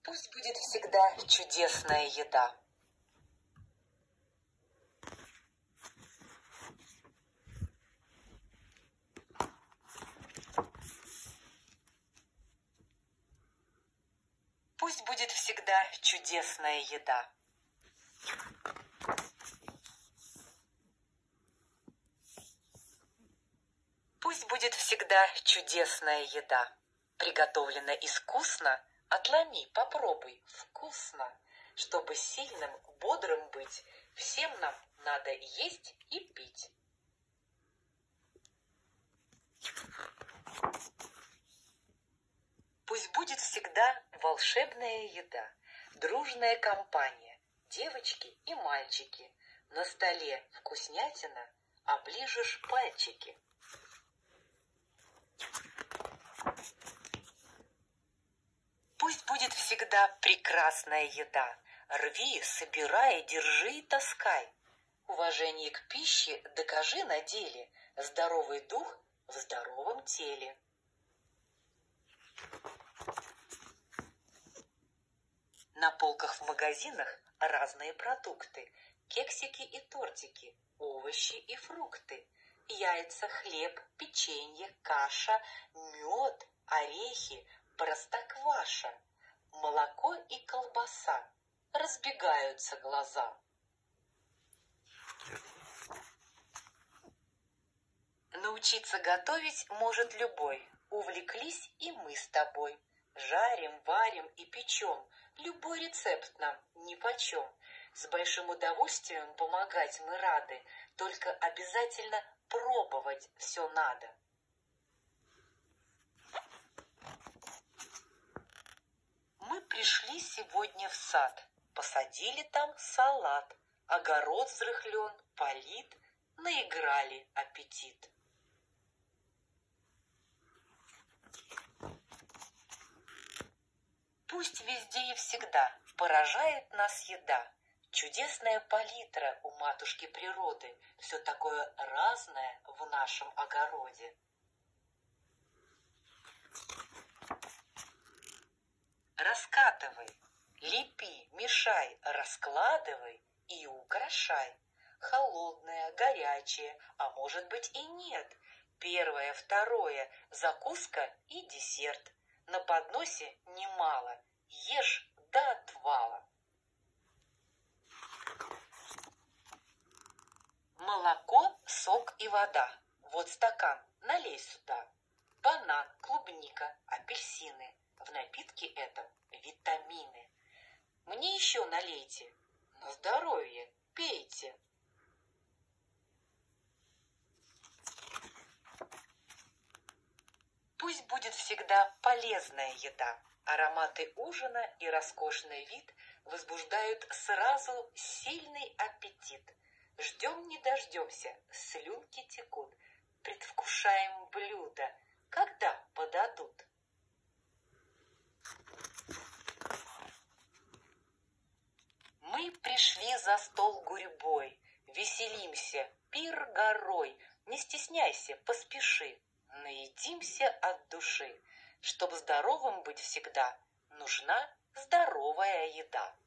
Пусть будет всегда чудесная еда. Пусть будет всегда чудесная еда. Пусть будет всегда чудесная еда. Приготовлена искусно, отломи, попробуй, вкусно. Чтобы сильным, бодрым быть, всем нам надо есть и пить. Пусть будет всегда волшебная еда, дружная компания, девочки и мальчики. На столе вкуснятина, оближешь пальчики. Пусть будет всегда прекрасная еда. Рви, собирай, держи и таскай. Уважение к пище докажи на деле. Здоровый дух в здоровом теле. На полках в магазинах разные продукты. Кексики и тортики, овощи и фрукты. Яйца, хлеб, печенье, каша, мед, орехи, простокваша, молоко и колбаса. Разбегаются глаза. Научиться готовить может любой. Увлеклись и мы с тобой. Жарим, варим и печем. Любой рецепт нам нипочем. С большим удовольствием помогать мы рады. Только обязательно пробовать все надо. Мы пришли сегодня в сад. Посадили там салат. Огород взрыхлен, полит. Наиграли аппетит. Пусть везде и всегда поражает нас еда. Чудесная палитра у матушки природы. Все такое разное в нашем огороде. Раскатывай, лепи, мешай, раскладывай и украшай. Холодное, горячее, а может быть и нет. Первое, второе, закуска и десерт. На подносе немало, ешь до отвала. Молоко, сок и вода. Вот стакан, налей сюда. Банан, клубника, апельсины. В напитке этом витамины. Мне еще налейте. На здоровье пейте. Пусть будет всегда полезная еда. Ароматы ужина и роскошный вид возбуждают сразу сильный аппетит. Ждем не дождемся, слюнки текут. Предвкушаем блюдо, когда подадут. Мы пришли за стол гурьбой. Веселимся, пир горой. Не стесняйся, поспеши. Наедимся от души. Чтоб здоровым быть всегда, нужна здоровая еда.